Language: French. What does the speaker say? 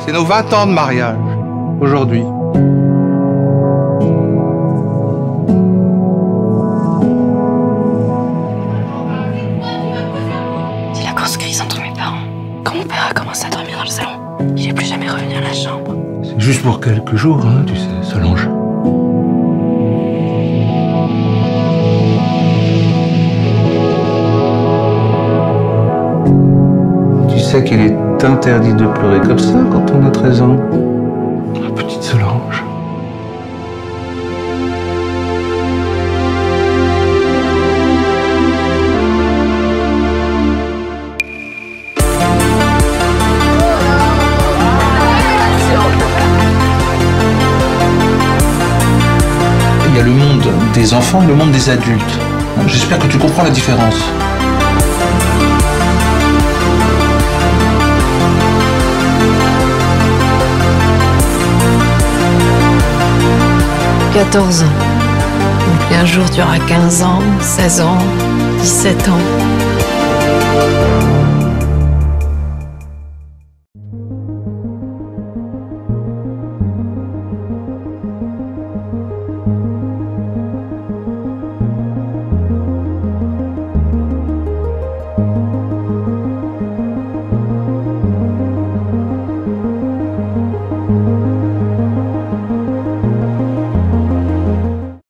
C'est nos 20 ans de mariage, aujourd'hui. C'est la grosse crise entre mes parents. Quand mon père a commencé à dormir dans le salon, il n'est plus jamais revenu à la chambre. C'est juste pour quelques jours, hein, tu sais, Solange. Tu sais qu'il est interdit de pleurer comme ça quand on a 13 ans. La petite Solange. Il y a le monde des enfants et le monde des adultes. J'espère que tu comprends la différence. « 14 ans. Donc un jour tu auras 15 ans, 16 ans, 17 ans.